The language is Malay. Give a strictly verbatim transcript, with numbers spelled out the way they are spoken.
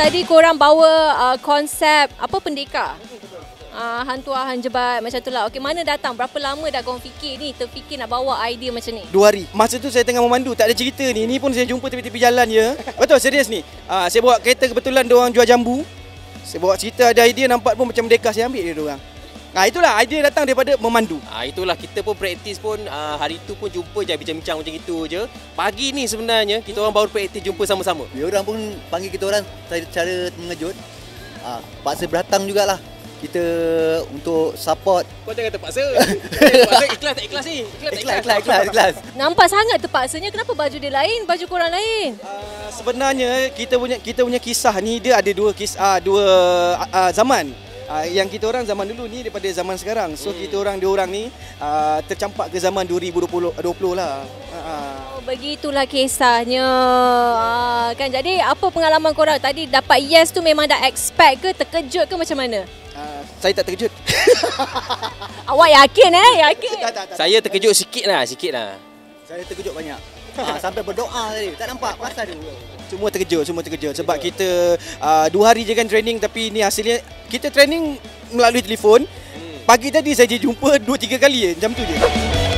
tadi korang bawa uh, konsep apa pendekar? Uh, hantu Ahan Jebat macam tu lah. Okey, mana datang? Berapa lama dah korang fikir ni, terfikir nak bawa idea macam ni? Dua hari. Masa tu saya tengah memandu, tak ada cerita ni. Ni pun saya jumpa tepi-tepi jalan je. Betul, serius ni. Uh, saya bawa kereta, kebetulan diorang jual jambu. Saya bawa cerita, ada idea, nampak pun macam merdeka, saya ambil dia diorang. Nah, itulah idea datang daripada memandu. Ah, itulah kita pun praktis pun ah, hari tu pun jumpa je bincang-bincang macam itu je. Pagi ni sebenarnya kita orang baru praktis jumpa sama-sama. Dia orang pun panggil kita orang cara mengejut. Ah, paksa berdatang jugalah. Kita untuk support. Kau jangan terpaksa. Terpaksa ikhlas tak ikhlas ni? Ikhlas tak Ikhlas, ikhlas, ikhlas, ikhlas. Nampak sangat terpaksanya. Kenapa baju dia lain, baju korang lain? Uh, sebenarnya kita punya kita punya kisah ni dia ada dua kisah, uh, dua uh, zaman. Uh, yang kita orang zaman dulu ni daripada zaman sekarang. So hmm. kita orang dia orang ni uh, tercampak ke zaman dua ribu dua puluh lah. Uh, Oh, begitulah kisahnya. Uh, kan jadi apa pengalaman korang tadi dapat yes tu, memang dah expect ke, terkejut ke macam mana? uh, saya tak terkejut. Awak yakin eh? Yakin? tak, tak, tak. Saya terkejut sikit lah, sikit lah. Saya terkejut banyak. Ha, sampai berdoa tadi. Tak nampak pasal tu. Semua terkejut, semua terkejut sebab kita uh, dua hari je kan training, tapi ni hasilnya kita training melalui telefon. Hmm. Pagi tadi saya je jumpa dua tiga kali je, macam tu je.